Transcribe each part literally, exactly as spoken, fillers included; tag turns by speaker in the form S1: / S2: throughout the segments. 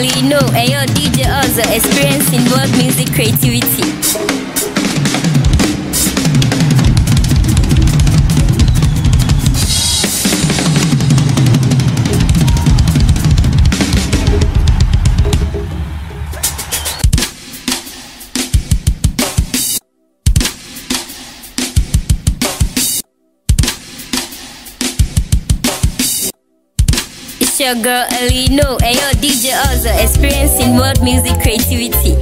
S1: Elino, Ayo D J Oza, experiencing world music creativity. It's your girl Elino, Ayo D J Oza, experiencing world music creativity.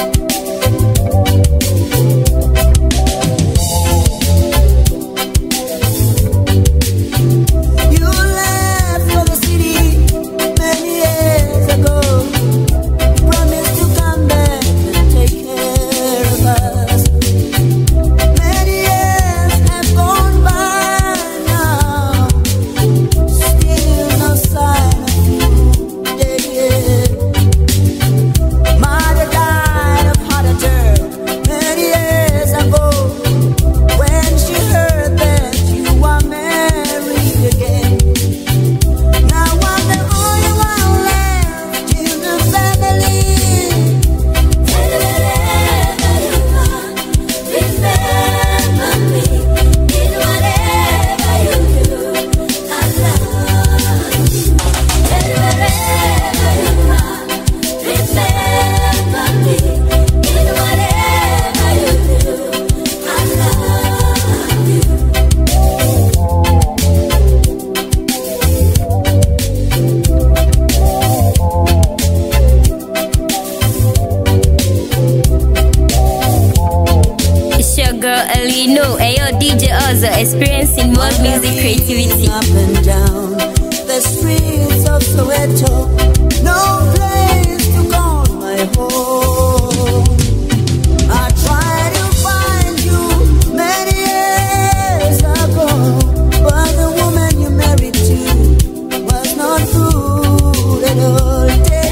S1: Girl Elino, Ayo D J Oza, experiencing world music creativity.
S2: Up and down the streets of Soweto, no place to call my home. I tried to find you many years ago, but the woman you married to was not good at all.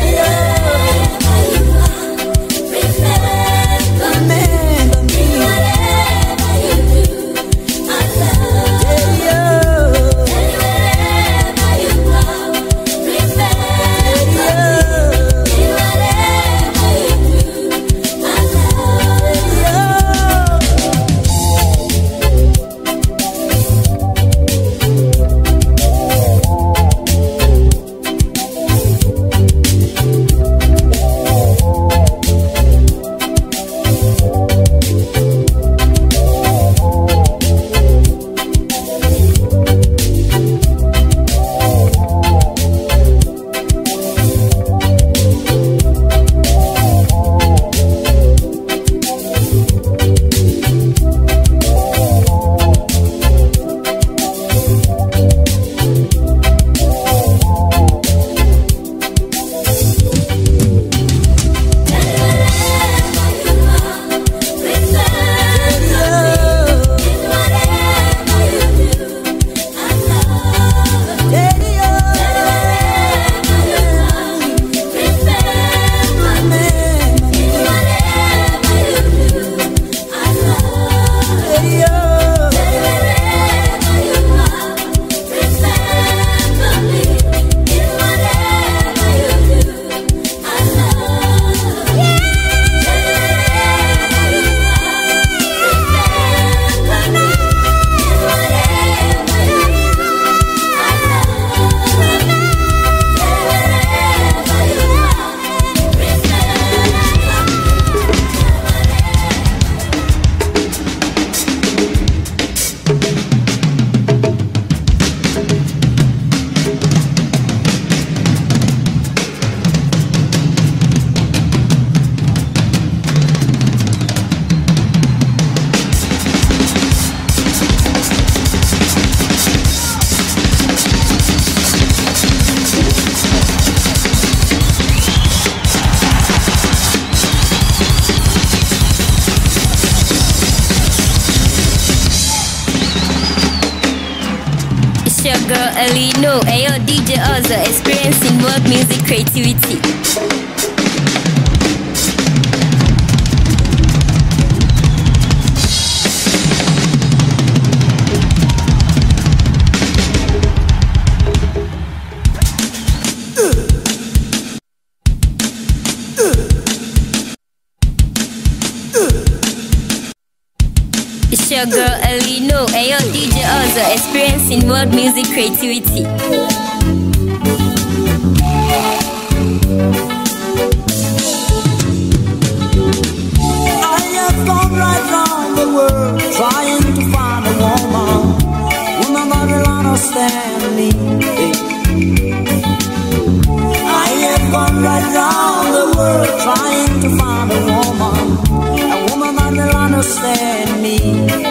S1: It's your girl Elino, Ayo D J Oza, experiencing world music creativity. It's your girl Elino, Ayo D J Oza, experiencing world music creativity.
S2: I have gone right round the world trying to find a woman, woman that will understand me. I have gone right round the world trying to find a woman, a woman that will understand me.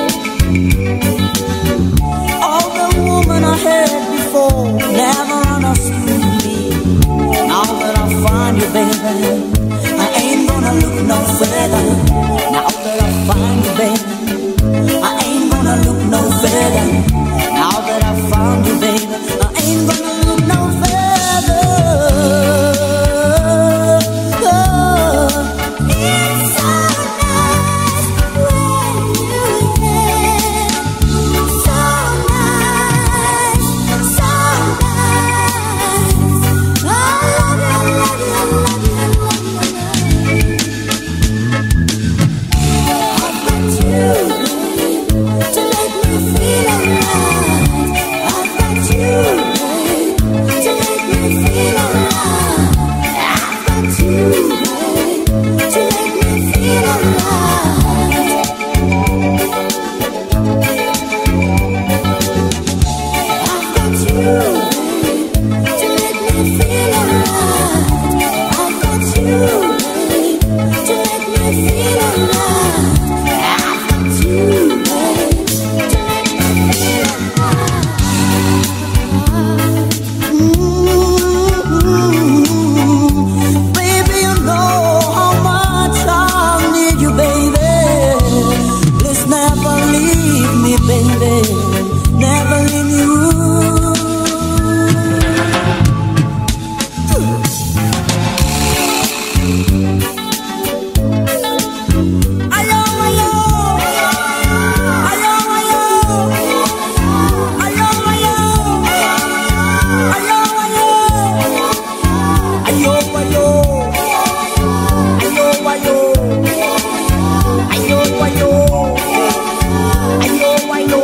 S2: All the women I had before never understood me. Now that I find you, baby, I ain't gonna look no further. Now that I find you, baby, I ain't gonna look no further. Now that I found you, baby, I ain't gonna look no further. Oh, it's so nice when you're there. So nice, so nice. I love you, love you, love you, love you, love you. I've got you to make me feel alright. I've got you to make me feel alright. I've got you to make me feel alright. I've got you to make me feel alright. I've got you to make me feel alright. I've got you to make me feel alright. Mm-hmm. Baby, you know how much I need you, baby. Please never leave me, baby. Never leave me. Ayo, ayo, ayo, ayo, ayo, ayo, ayo, ayo, ayo, ayo, ayo, ayo, ayo, ayo, ayo, ayo.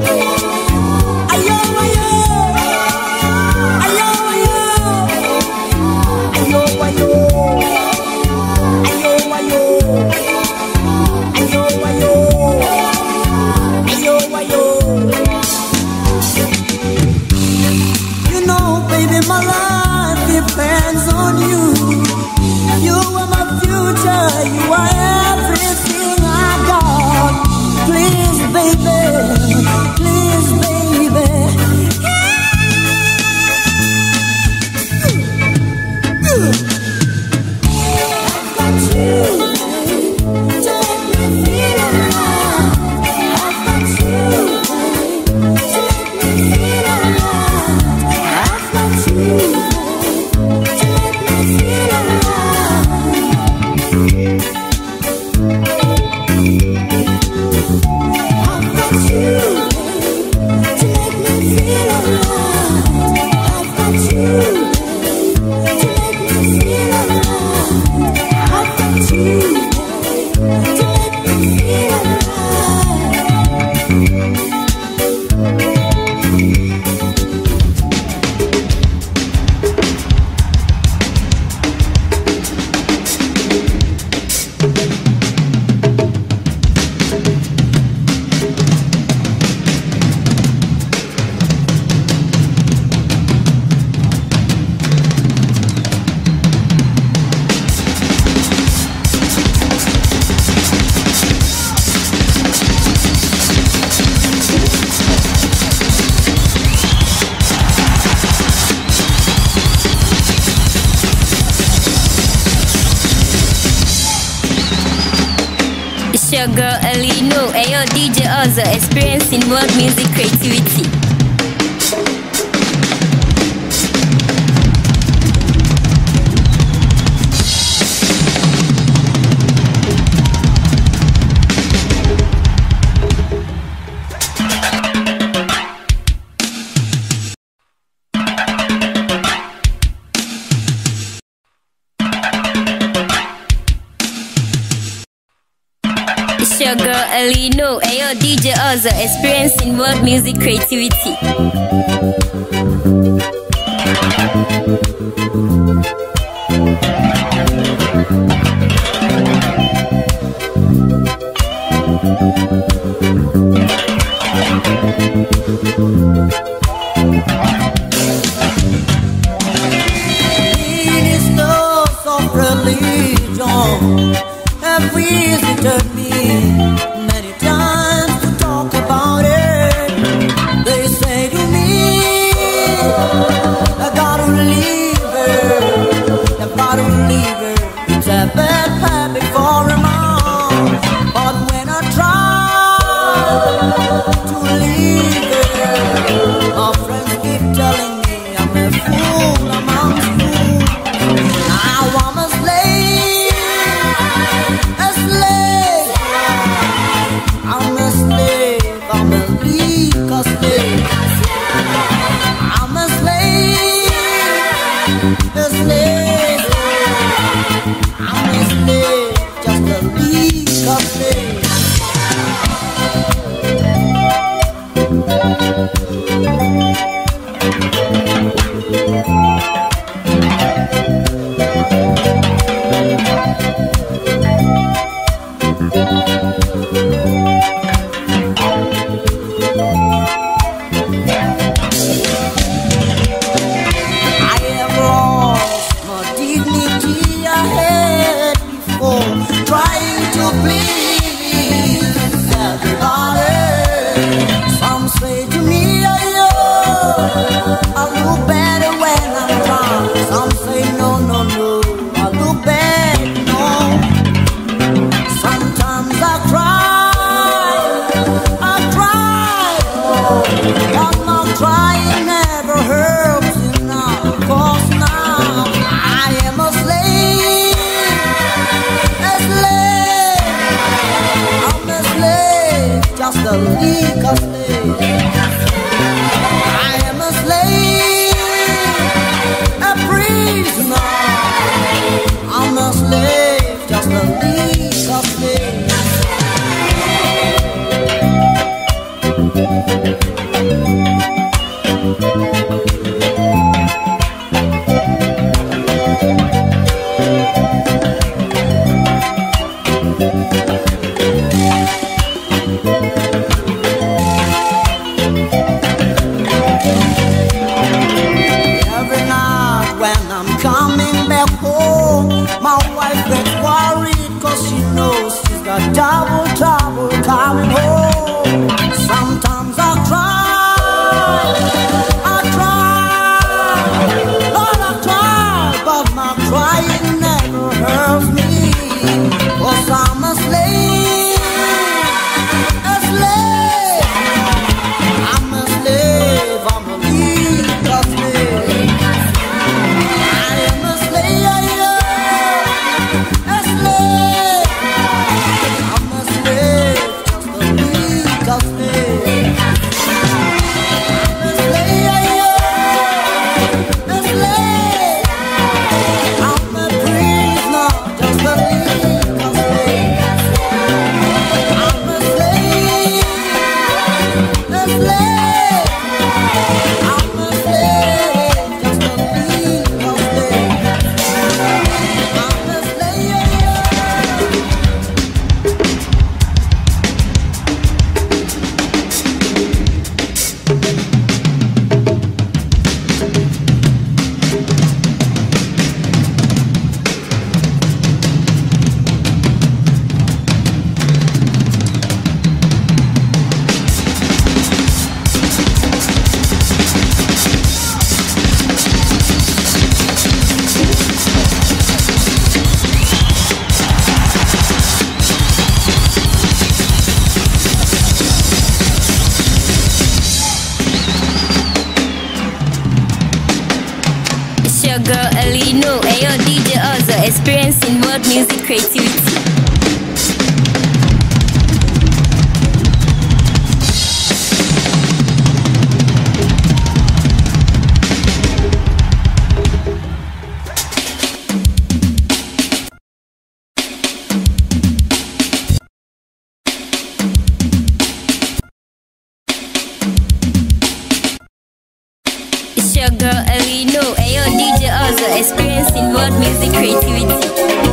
S2: You know, baby, my life depends on you. You are my future, you are everything I got. Please, baby, please, baby. I've got you to make me feel alright. I've got you to make me feel alright. I've got you to make me feel alright. I've got you to make me feel alright. I've got you to make me feel alright. I've got you to make me feel alright.
S1: It's your girl Elino, Ayo D J Oza, experiencing world music creativity. It's your girl girl Elino. Ayo D J Oza, experiencing world music creativity.
S2: Ministers of religion have visited me many times to talk about it. They say to me, I gotta leave her, I gotta leave her. It's a bad habit for a mom. But when I try to leave her, my friends keep telling me I'm a fool, I'm a fool. Now I'm a slave, a slave. I'm a slave, I'm a legal slave. I'm a slave, a slave. I'm a slave, just a legal slave. I have lost my dignity I had before, trying to please everybody. Some say to me, oh, I look better when I'm drunk. Some say no, no, no, I look bad, no. Sometimes I cry, I cry, but my crying never helps enough. 'Cause now I am a slave, a slave. I'm a slave, just a legal slave. I am a slave, a prisoner. I'm a slave, just a legal slave. Every night when I'm coming back home, my wife gets worried 'cause she knows she's got double trouble coming home. Sometimes I cry, I cry, Lord I cry, but my crying never hurts me. 'Cause I'm a slave, a slave. I'm a slave, I'm a legal slave. I am a slave, a slave. I'm a slave, just a legal slave. I'm a slave, a slave. I'm a prisoner, just a legal slave. I'm a slave, a slave. I'm a slave, just a legal slave. I'm a slave.
S1: It's your girl Elino. Ayo D J Oza, experiencing world music creativity. your girl Elino. Ayo D J Oza, experiencing world music creativity.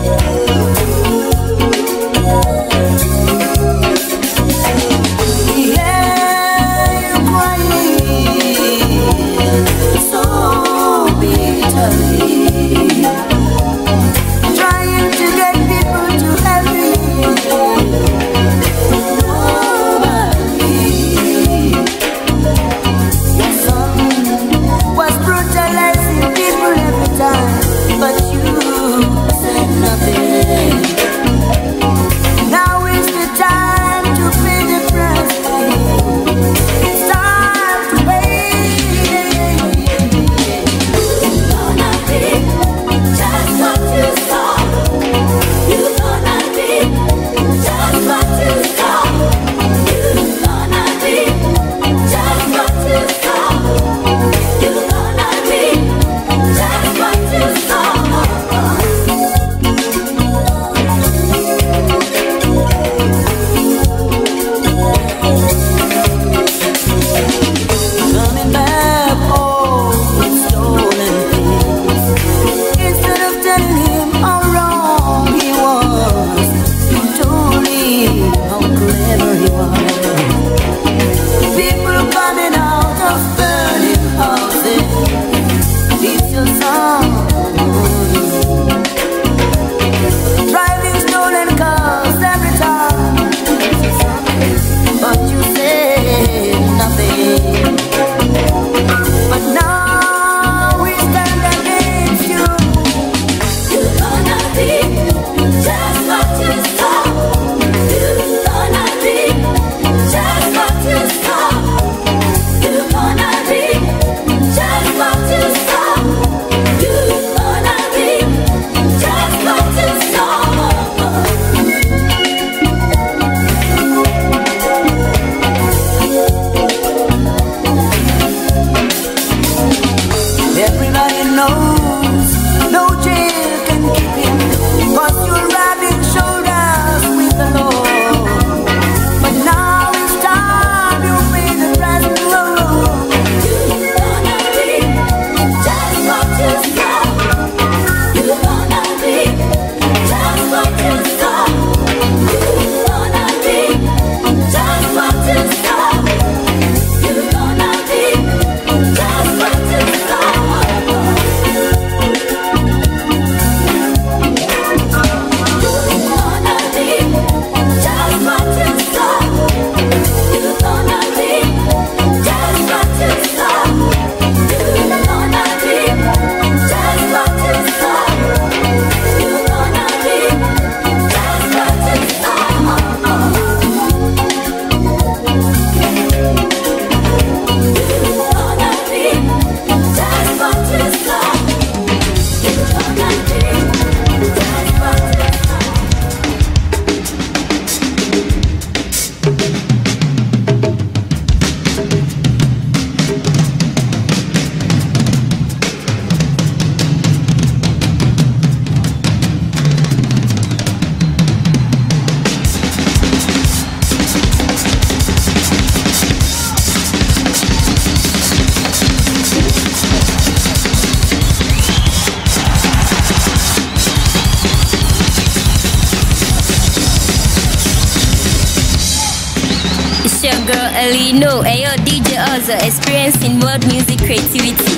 S1: Elino, ayo D J Oza, experiencing world music creativity.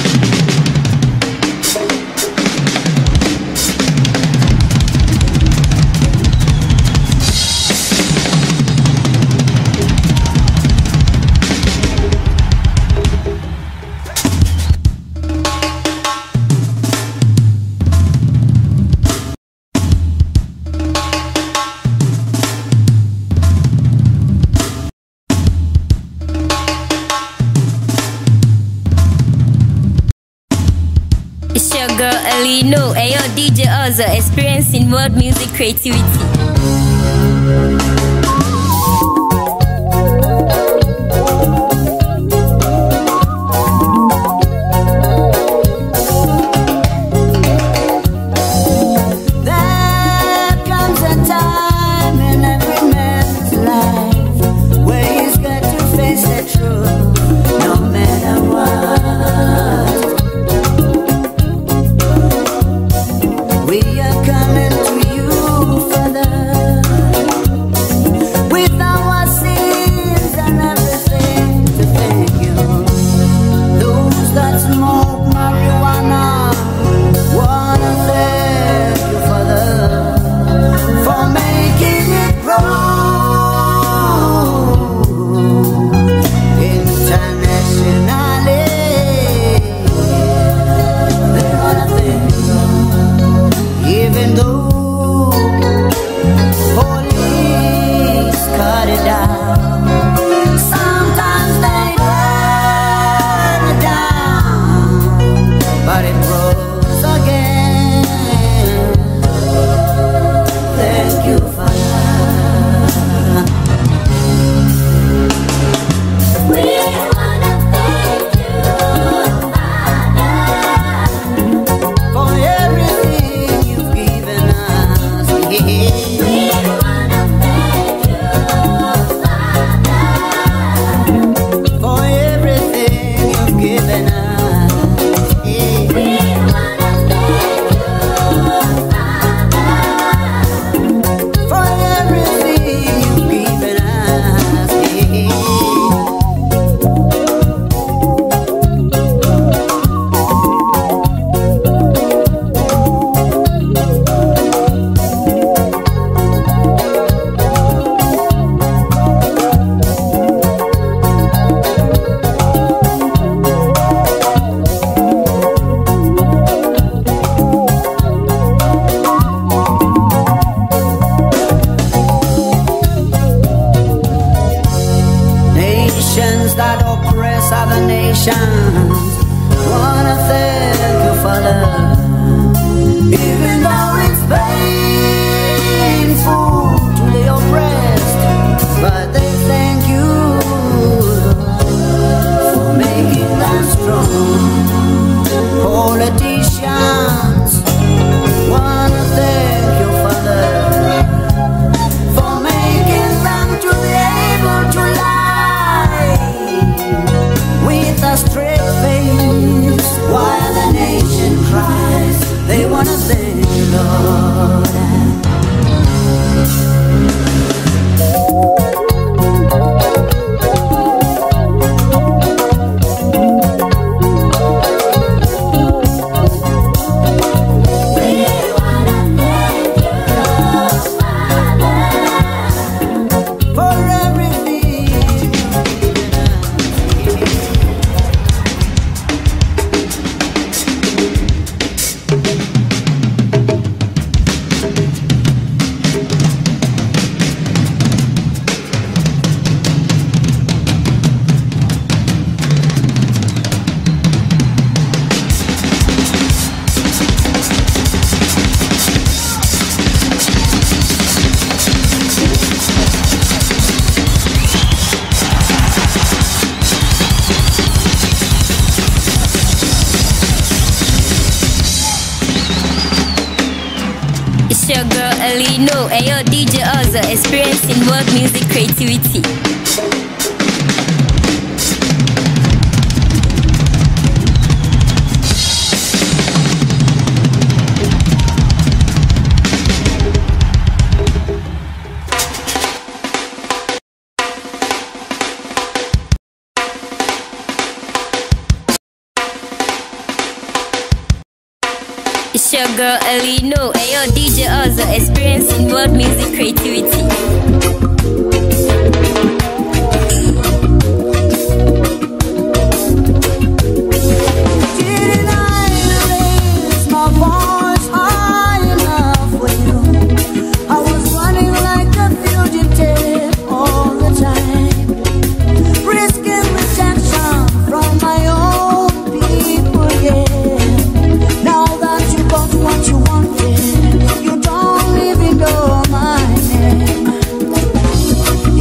S1: It's your girl Elino, ayo D J Oza, experiencing world music creativity.
S2: Face the truth, no matter what. kings that oppress other nations. Wanna thank you, Father, even though it's painful to the oppressed, but they thank you for making them strong. Politicians wanna thank you, Father, for making them to be able to lie with a straight face while the nation cries. They wanna thank you, Lord.
S1: It's your girl Elino, ayo D J Oza, experiencing world music creativity. It's your girl Elino, ayo D J Oza, experiencing world music creativity.
S2: You don't even know my name.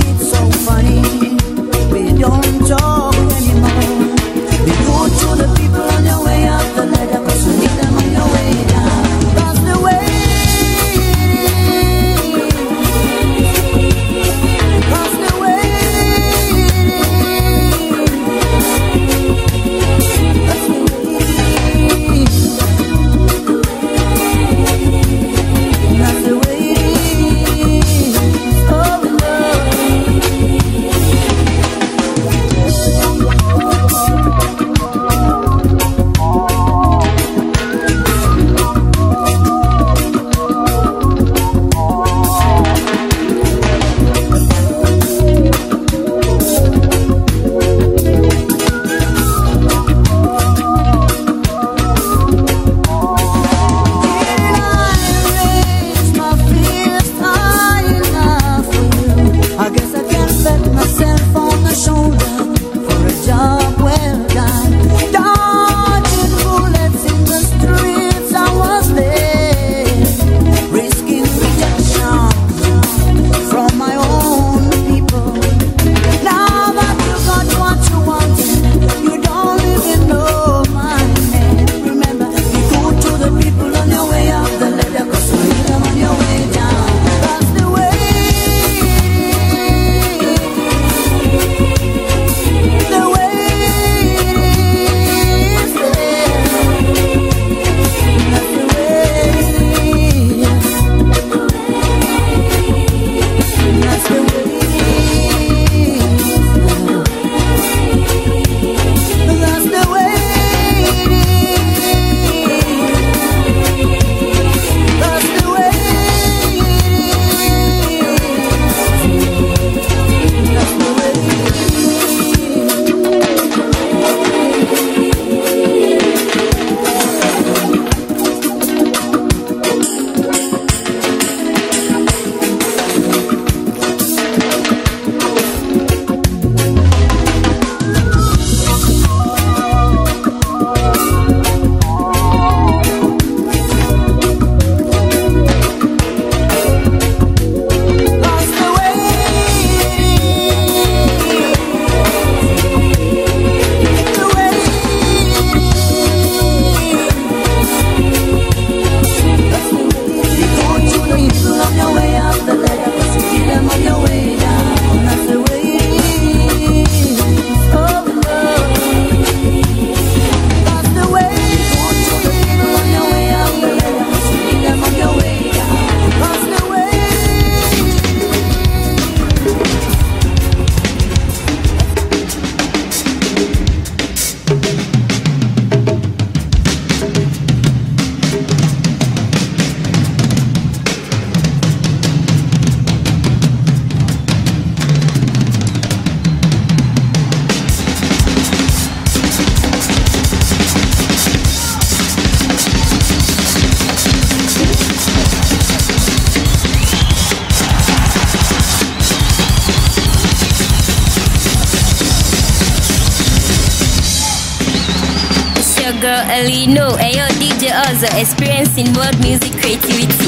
S1: your girl Elino, Ayo D J Oza, experiencing world music creativity.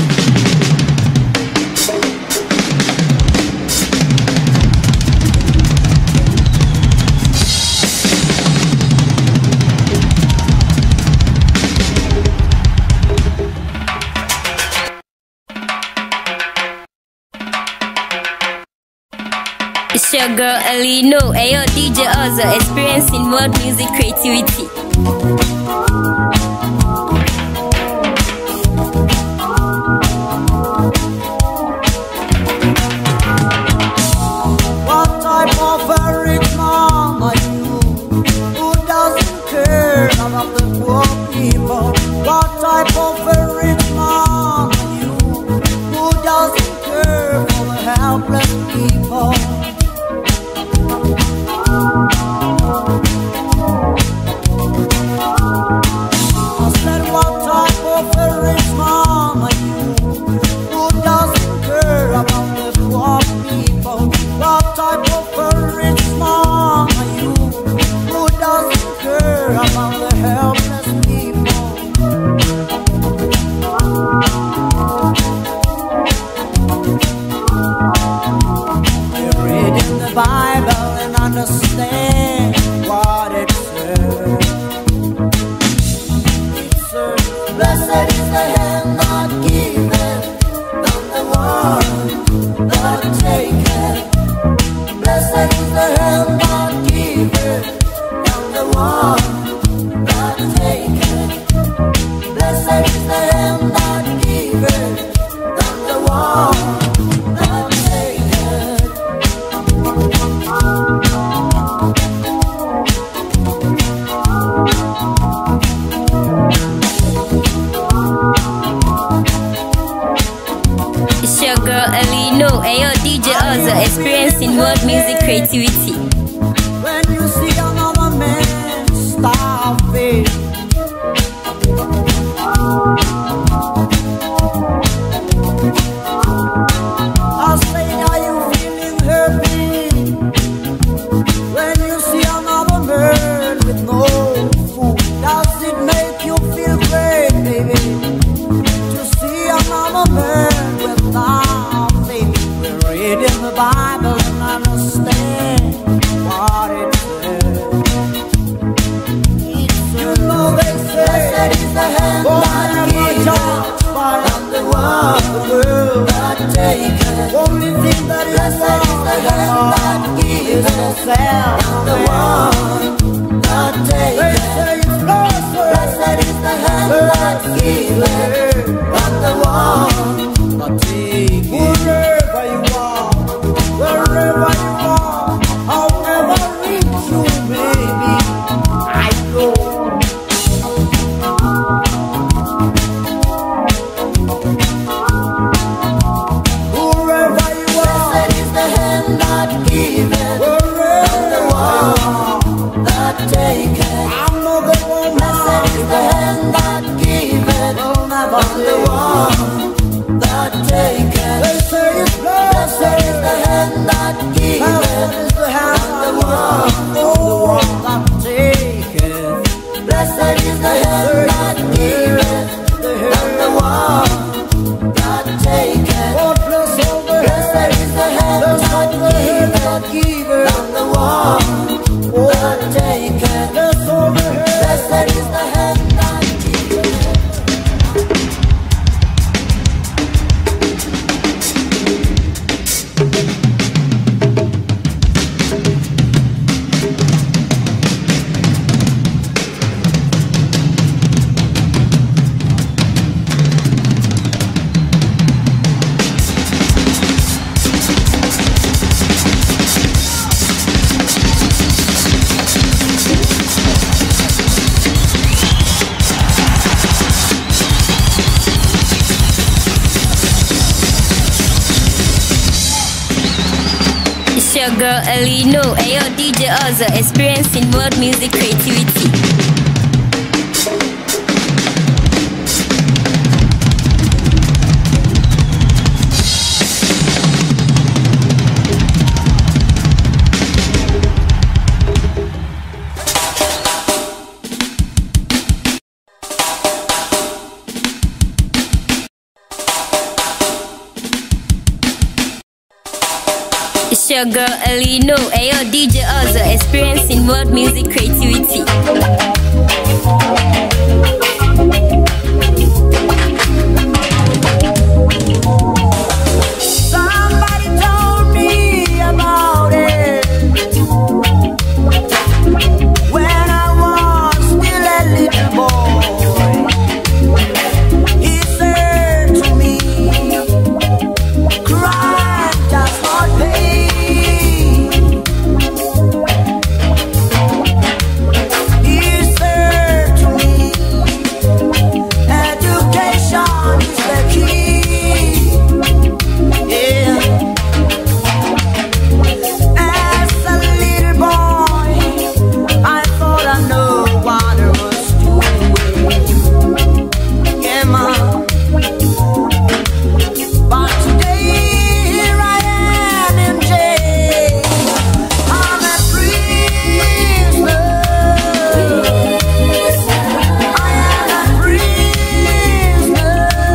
S1: It's your girl Elino, Ayo D J Oza, experiencing world music creativity.
S2: What type of a rich man are you who doesn't care about the poor people? What type of a rich man are you who doesn't care for the helpless people? I said, what type of a rich man are you who doesn't care about the poor people? What type of a rich man are you who doesn't care about the helpless people? You read in the Bible and understand what it says. It says, blessed is the hand that giveth, not the one that taketh. Blessed is the hand that giveth, not the one that taketh. Blessed is the hand that giveth, not the one that taketh.
S1: It's your girl Elino, Ayo D J Oza, experiencing world music creativity.
S2: When you see another man starving, I say, are you feeling happy? When you see another man with no food, does it make you feel great, baby? To see another man with nothing. We read in the Bible and understand what it says. You know they say, blessed is the hand that giveth, and the one that taketh. Only thing that is blessed is the hand that giveth, and the one that taketh. Blessed is the hand that giveth, and the one that taketh. Wherever you are, wherever you are, I'll never reach you, baby. I know. Wherever you are, blessed is the hand that giveth, and the one that taketh. I'm not the one. Blessed is the hand that giveth, and the one that taketh. They say it's blessed. Blessed is the hand that giveth, and the one, the one that taketh. Blessed is the hand that giveth, and the one that taketh. God bless all the blessed is the hand that giveth, and the one that taketh. Bless all the blessed is the hand that giveth.
S1: It's your girl Elino, Ayo D J Oza, experiencing world music creativity. your girl Elino, ayo D J Oza, experiencing world music creativity.
S2: Somebody told me about it when I was still a little boy. He said to me, crime does not pay. He said to me, education is the key. Yeah. As a little boy, I thought I knew what I was doing. Yeah, ma. But today, here I am in jail. I'm a prisoner. I am a prisoner.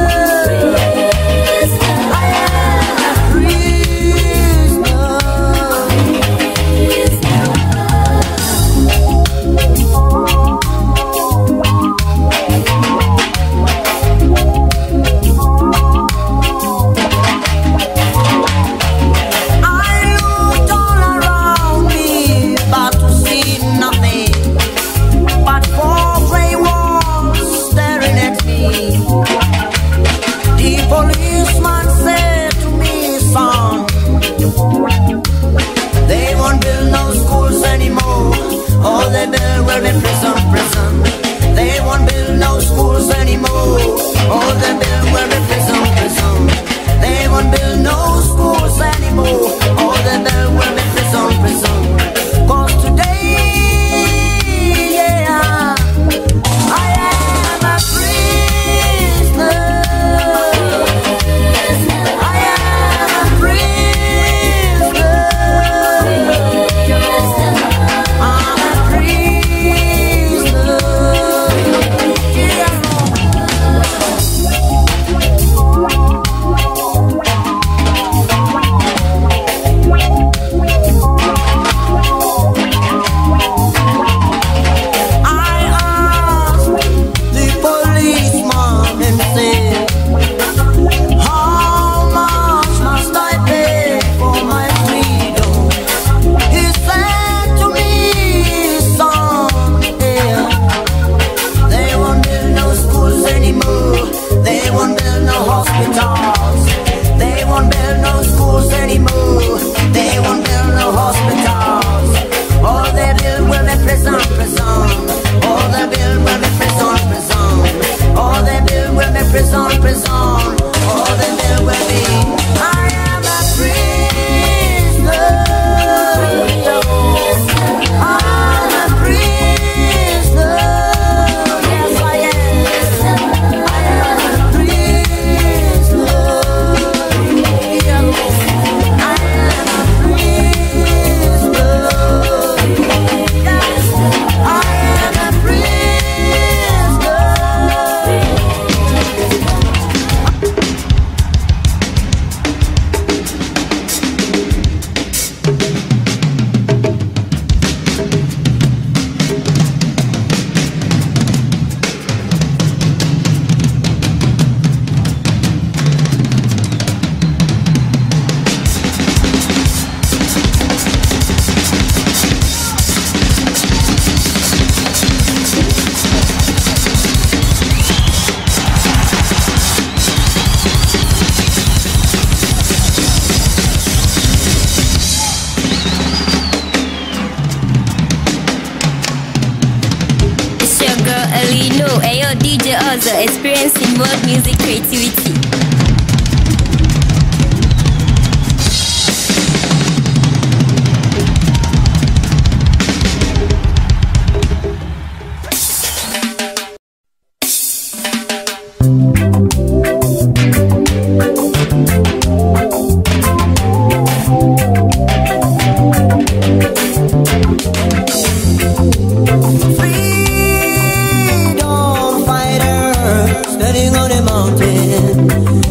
S2: I am a prisoner. I looked all around me, but to see nothing but four gray walls staring at me. The policeman said to me, son, they won't build no schools anymore. All they build will be prison, prison. They won't build no schools anymore. All they build will be prison, prison. They won't build no schools anymore. All they build will be prison, prison. 'Cause today, yeah, I am a prisoner. I am a prisoner. I'm a prisoner. Yeah. I asked the policeman and said, how much must I pay for my freedom? He said to me, son, yeah, they won't build no schools anymore. They won't build no hospitals. They won't build no schools anymore. They won't build no hospitals. All they build will be prison, prison. All they build will be prison, prison. All they build will be prison, prison. All they build will be. I am a prisoner. I'm a prisoner. Yes, I am. I am a prisoner. I am a prisoner. Yes, I am a prisoner.
S1: It's your girl Elino, ayo D J Oza, experiencing world music creativity.
S2: Freedom fighter, standing on a mountain.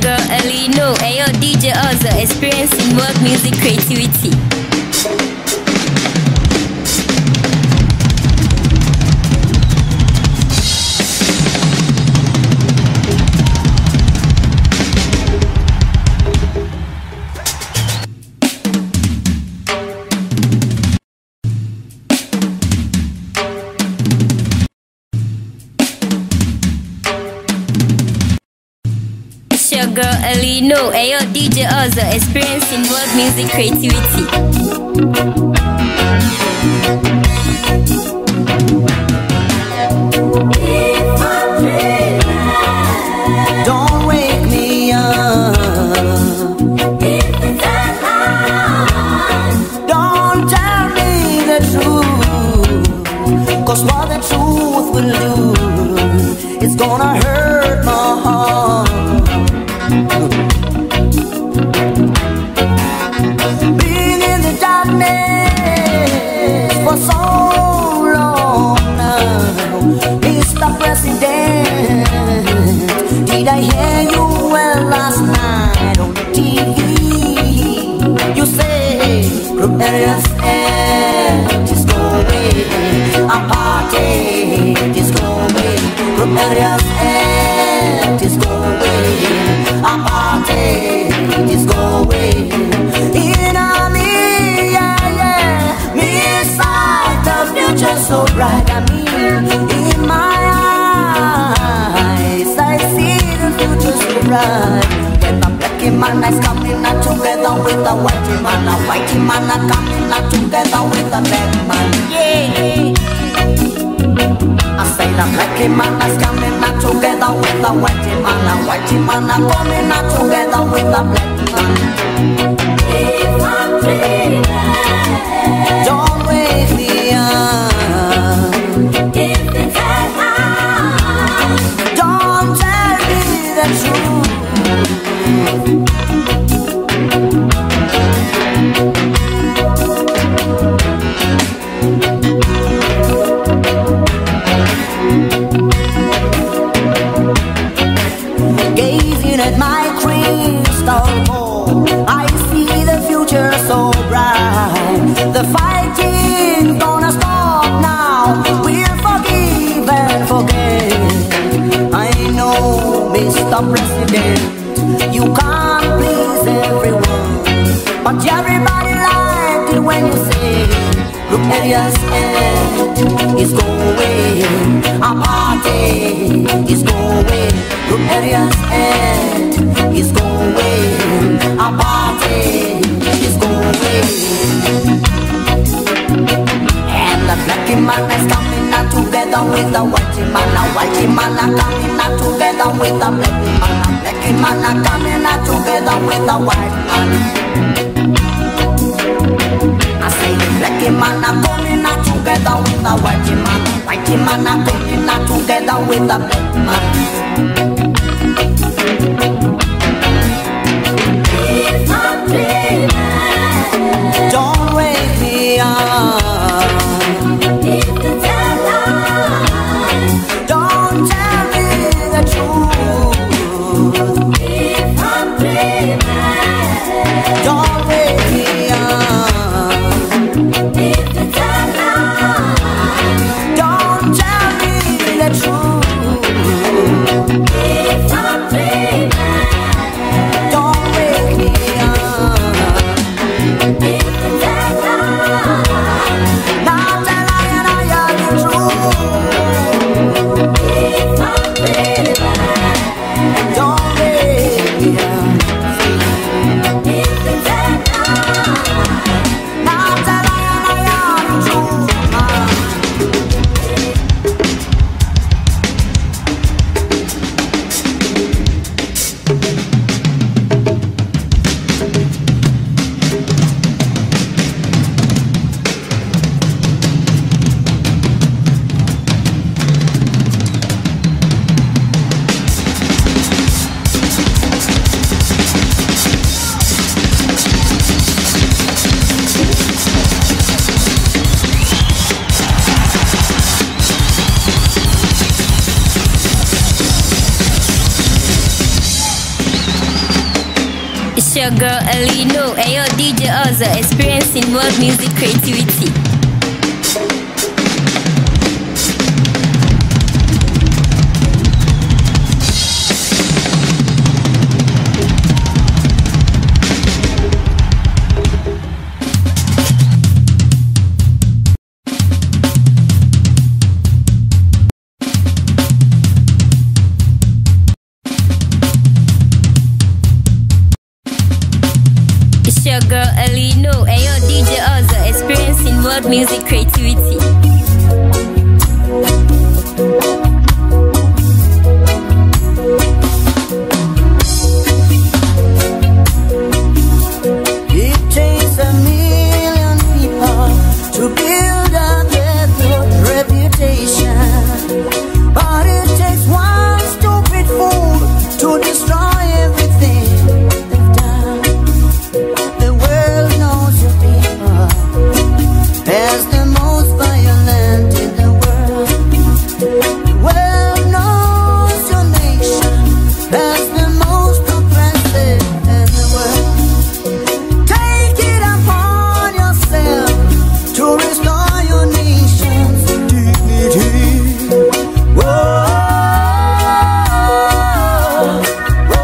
S1: girl Elino. Ayo D J Oza, experiencing world music creativity. Your girl Elino. Ayo D J Oza, experiencing world music creativity.
S2: Don't wake me up. Don't tell me the truth, 'cause what the truth will do, it's gonna hurt my heart. Being in the darkness for so long now, Mister President, did I hear you well last night on the T V? You say rebellious end is going, apartheid is going, rebellious end is going, apartheid is going. In a me, yeah, yeah, me inside the future so bright. I mean, in my eyes, I see the future so bright. When the black man is coming out together with the white man, the white man are coming out together with the black man. Yeah. I say the black man is coming out together with the white man, the white man are coming out together with the black man. If I'm dreaming, don't wake me up. If it's time, don't tell me the truth. Gazing at my crystal ball, I see the future so bright. The fighting gonna stop now. We'll forgive and forget. I know, Mister President, you can't please everyone, but everybody liked it when you say rebellious end is going, apartheid is going, rebellious end is going, apartheid is going. And the black man is coming out together with the white man, the white man are coming out together with the black man, the black man are coming out together with the white man. I say the black man are coming out together with the white man, the white man are coming out together with the black man. If I'm dreaming, don't wake me up. If the deadline, don't tell me the truth. If I'm dreaming, don't wake me up. If the deadline, don't tell me the truth. If I'm dreaming, don't wake me up. If the deadline, now tell I and I are the truth. If I'm dreaming, don't wake me up. If the
S1: your girl Elino, ayo D J Oza, experiencing world music creativity. It's your girl Elino, ayo D J Oza, experiencing world music creativity.
S2: It takes a million people to build up their good reputation, but it takes one stupid fool to destroy everything they've done. The world knows your people as the most violent in the world. The world knows your nation as the most oppressive in the world. Take it upon yourself to restore your nation's dignity. Whoa, whoa,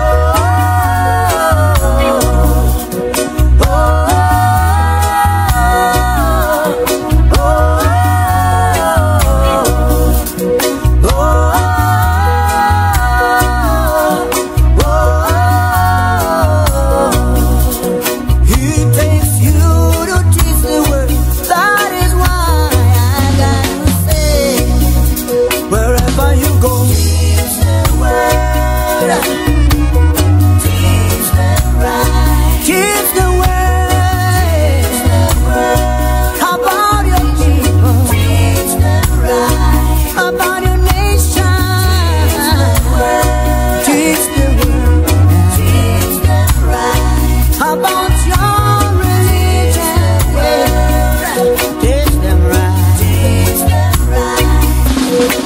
S2: He takes you to teach the world. That is why I got to say, wherever you go, teach the word, teach the right, teach the word, teach the word about your people, teach the right about your nation, teach the word, teach the right about your religion, teach them right, teach them right.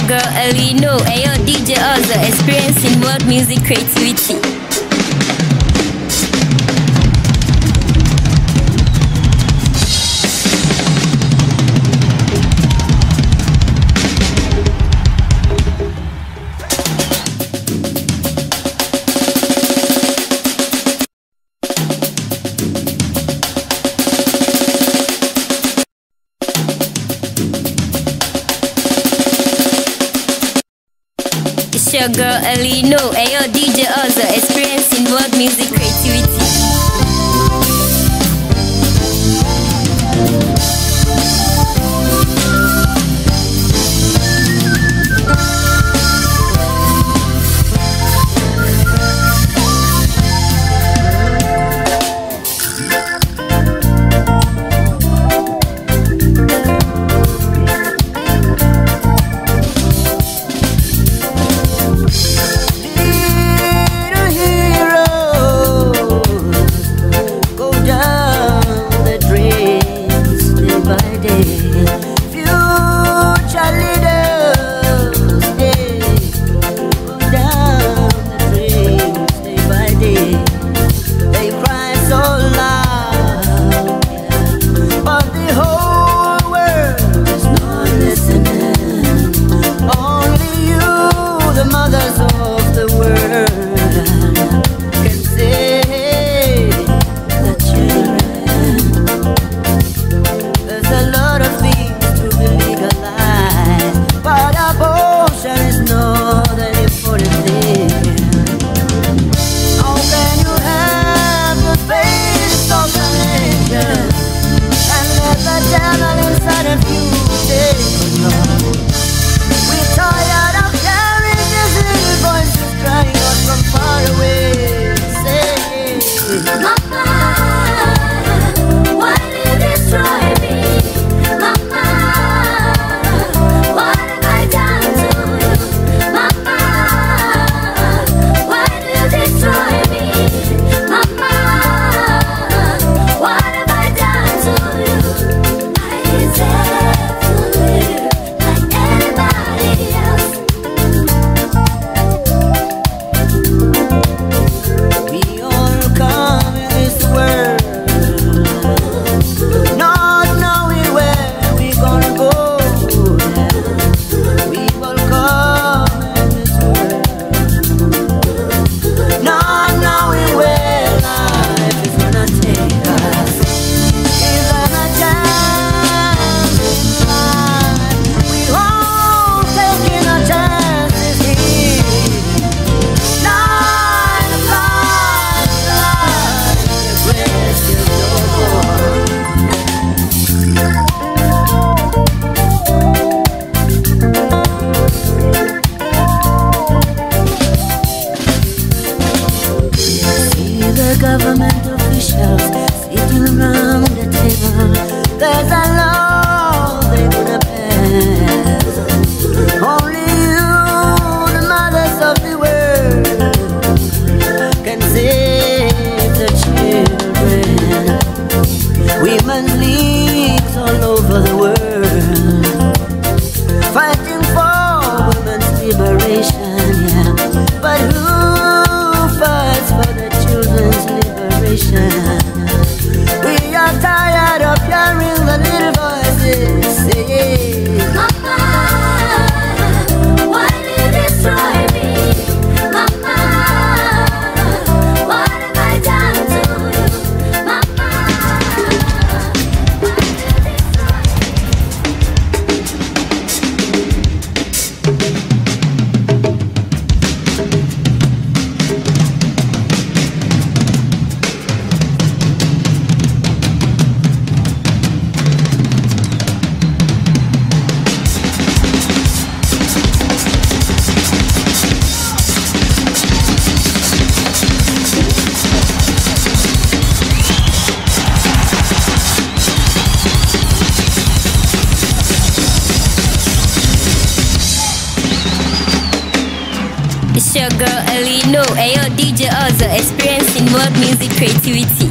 S1: girl Elino, Ayo D J Oza, experiencing world music creativity. It's your girl Elino, Ayo D J Oza, experiencing world music creativity. It's your girl Elino, Ayo D J Oza, experiencing world music creativity.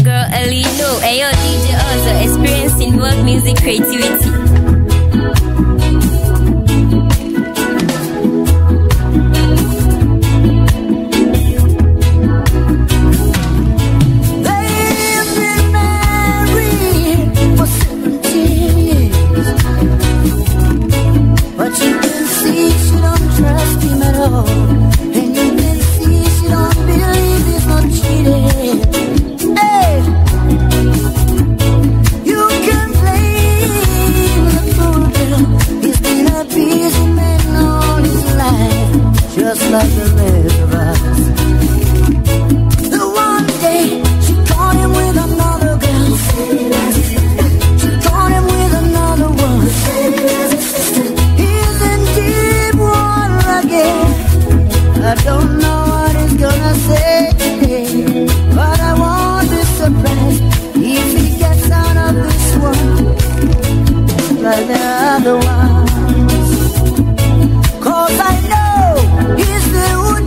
S1: girl Elino. Ayo D J Oza, experiencing world music creativity.
S2: Like the rest of us. The one day she caught him with another girl. She caught him with another one. He's in deep water again. I don't know what he's gonna say today, but I won't be surprised if he gets out of this one like the other ones. 'Cause I know he's the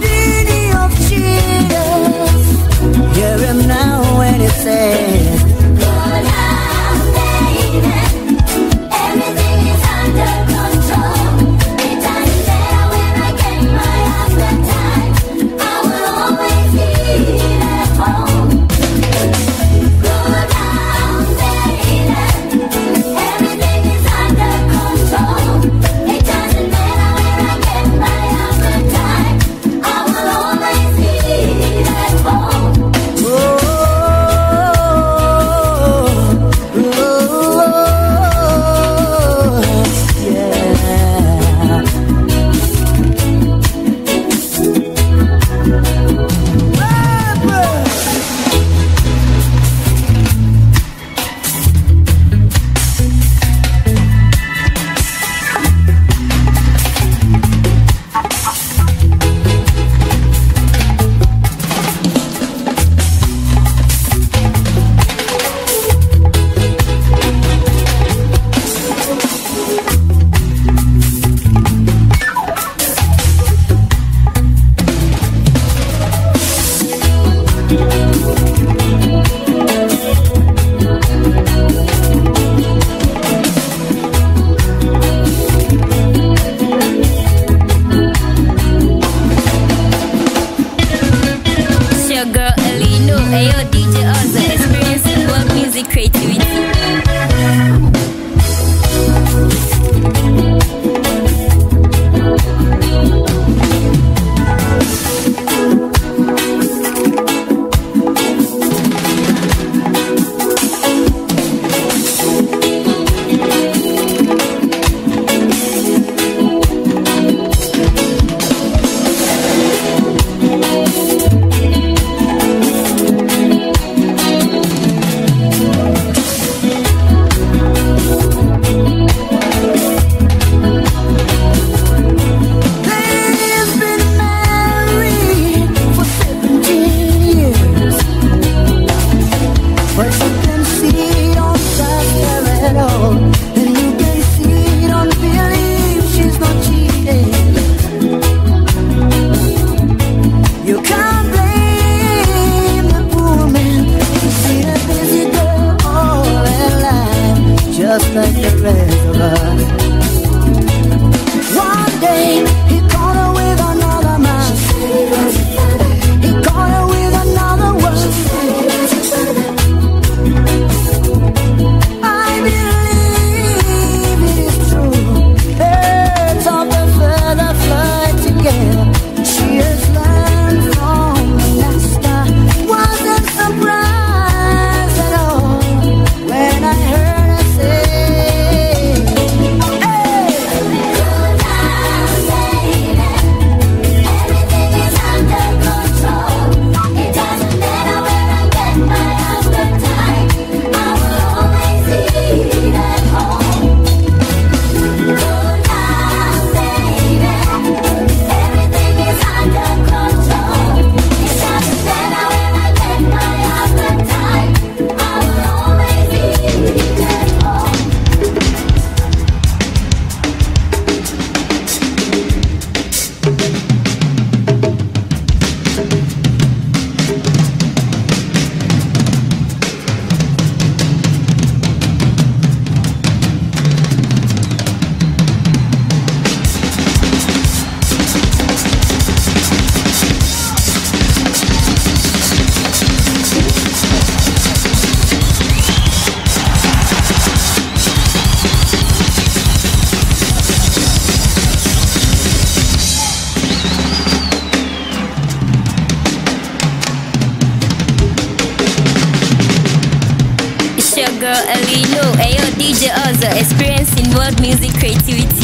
S1: Elino, Ayo D J Oza, experiencing world music creativity.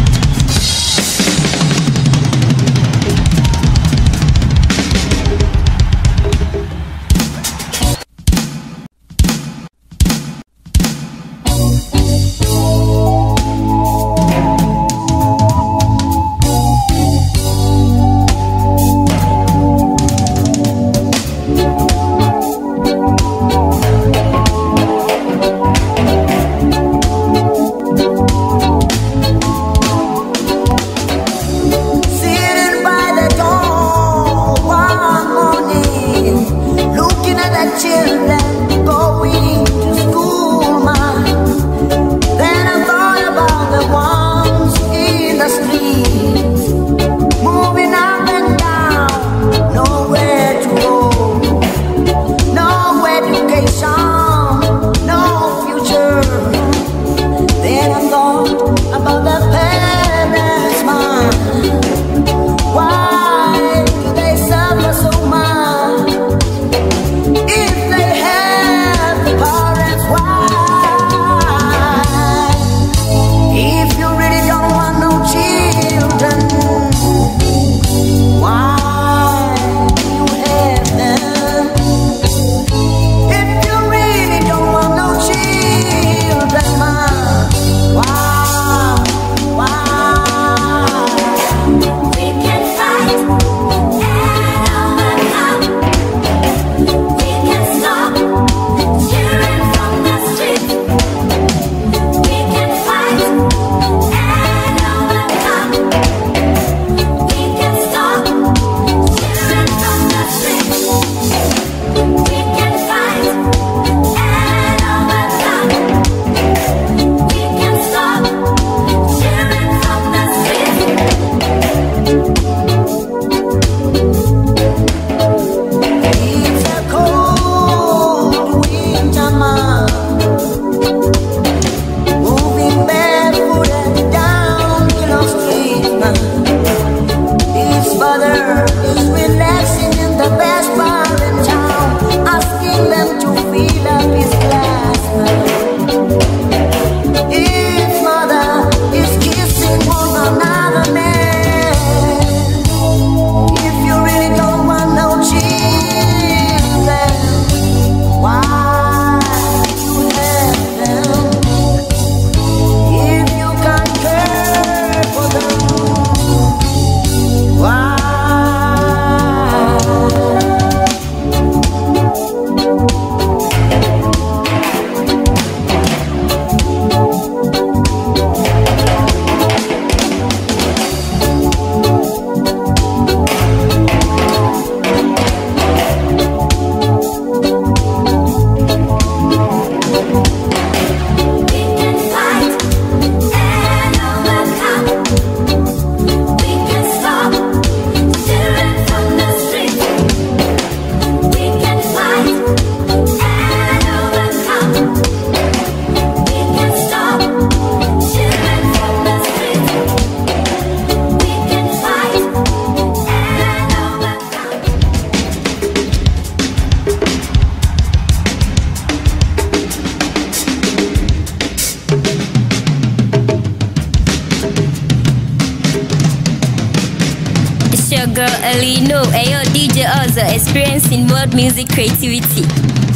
S1: Girl Elino, Ayo D J Oza, experiencing world music creativity.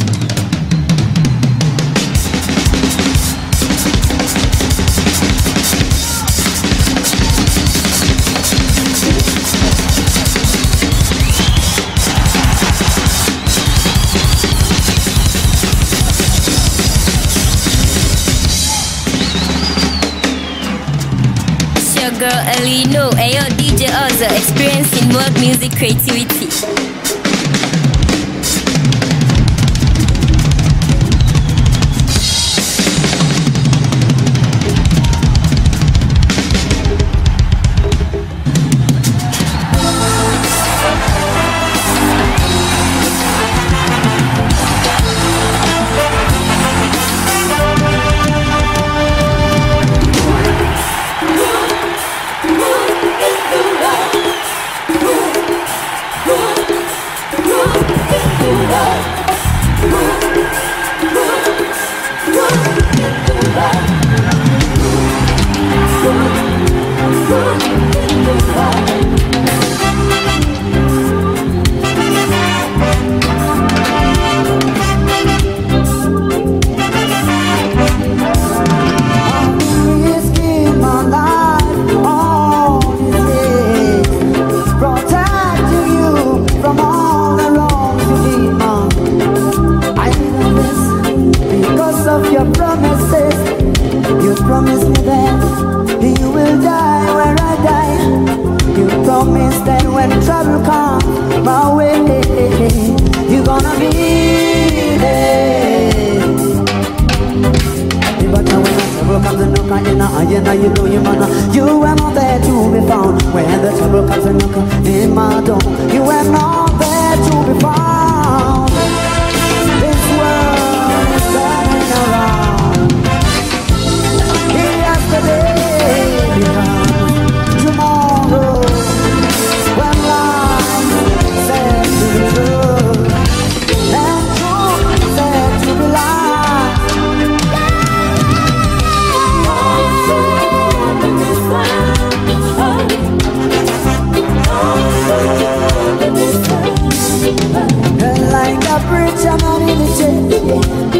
S1: Girl Elino, Ayo D J Oza, experiencing world music creativity.
S2: Move you know you know you man. You are not there to be found when the trouble comes and knock in my door. You are not there to be found. This world is turning around. Yesterday becomes tomorrow. When life said to be true and truth said to be lies. Like a preacher man in the church,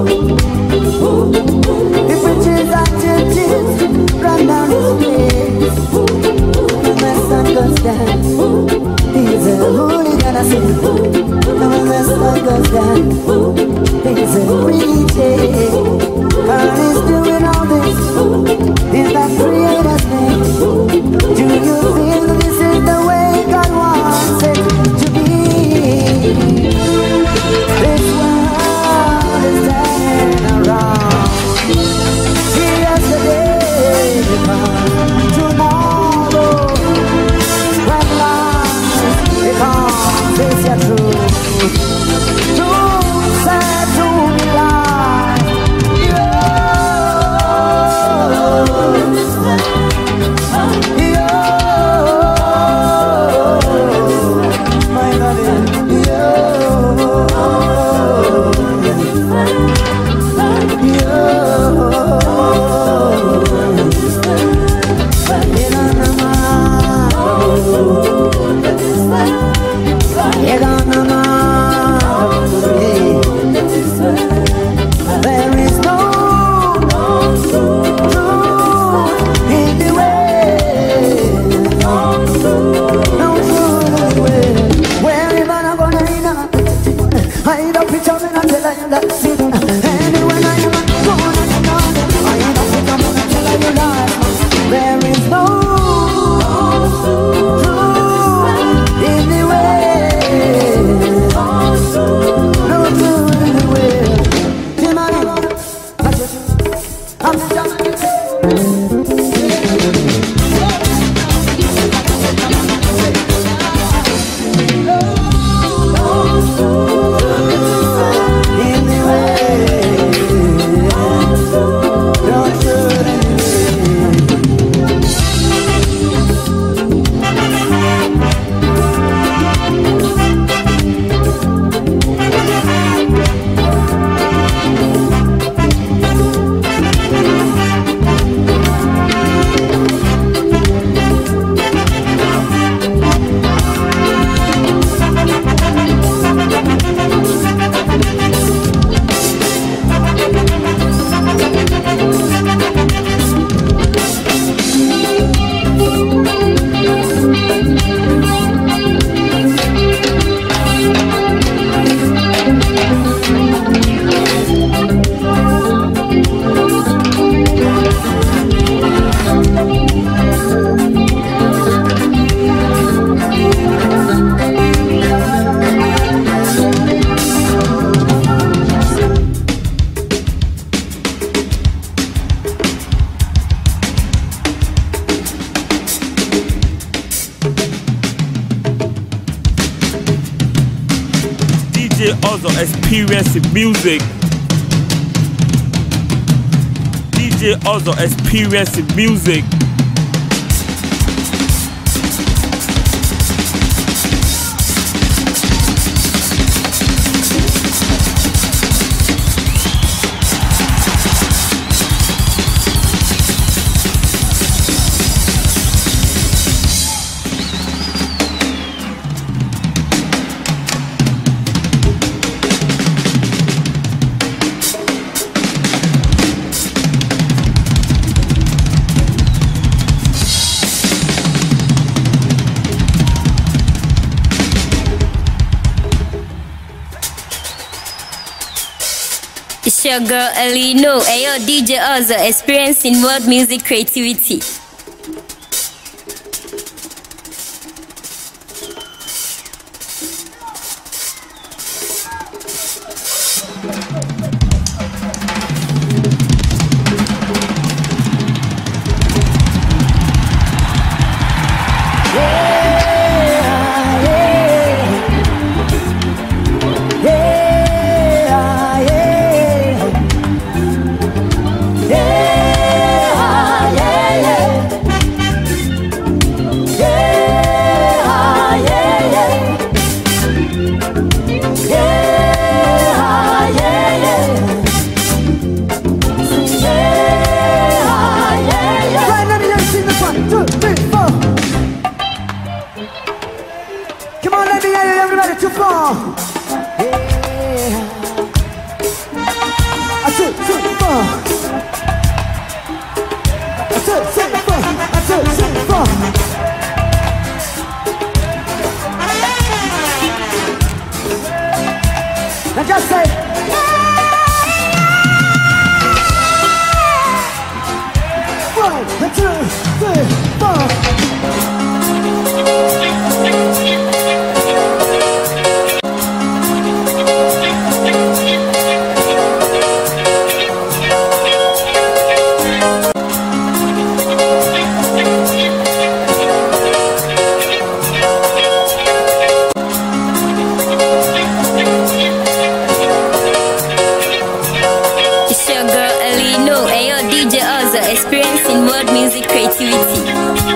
S2: the preachers and churches run down his face. When my son goes down, he's a hooligan, I say. When my son goes down, he's a preacher. God is doing all this in the Creator's name. Do you feel this is the way God wants it to be? This world is turning around. Yesterday becomes tomorrow. When life becomes this your truth. Truth said to be lies. My God. There is no truth in the way. No truth in the way. Where am I gonna end? I don't picture me and tell you that's it. Anywhere I am gonna know. I don't picture me and tell you that there is no truth in the way. No truth in the way. I'm just
S3: Also experience music. D J also experience music.
S1: It's your girl Elino, Ayo D J Ozo, experiencing world music creativity.
S2: too far. Yeah. I took too far. I took too far. I took too far. Now just say. One, two, three, four.
S1: Experiencing world music creativity.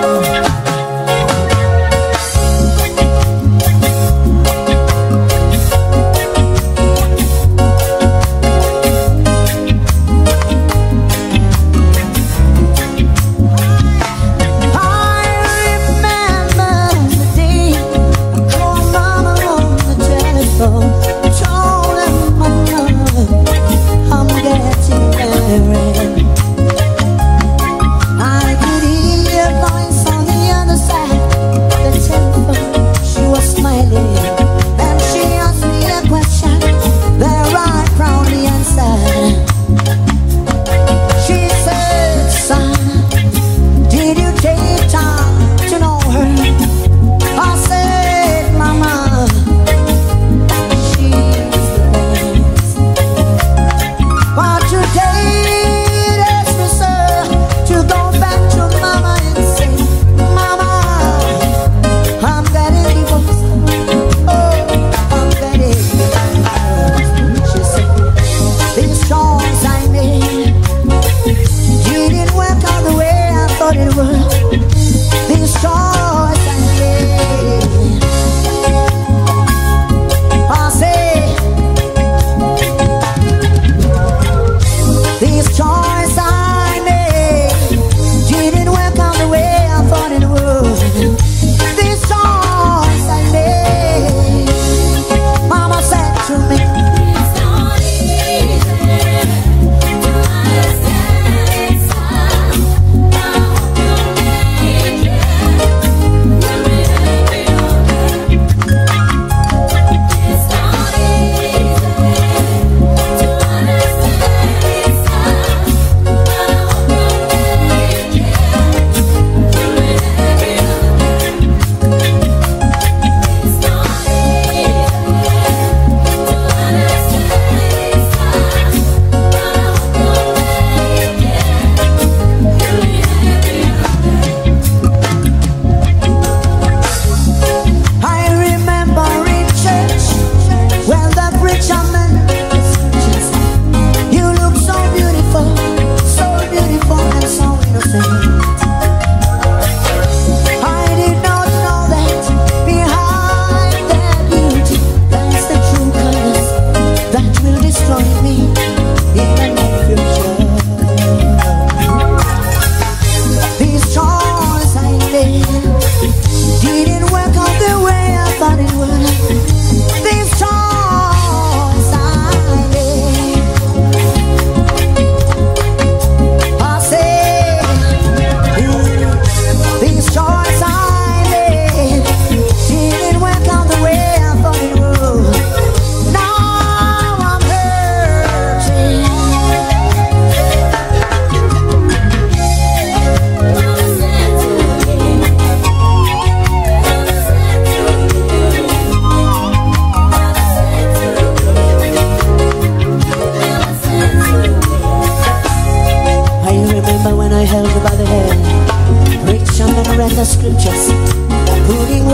S2: Scriptures, putting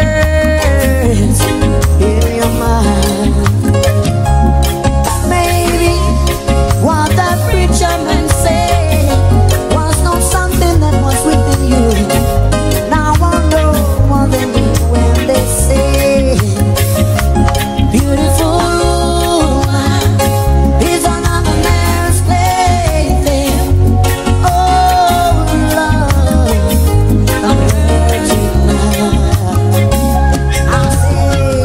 S2: words in your mind. Maybe what that preacher man said was not something that was within you. Now I know what they mean when they say beautiful woman is another man's plaything. Oh Lord, I'm hurting now. I say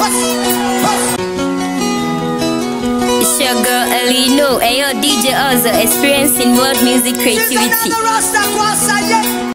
S1: It's your girl Elino, ayo D J Ozo, experiencing world music creativity.